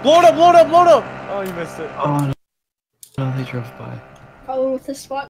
Blow it up, blow it up, blow it up! Oh, you missed it. Oh no, they drove by. Probably with the SWAT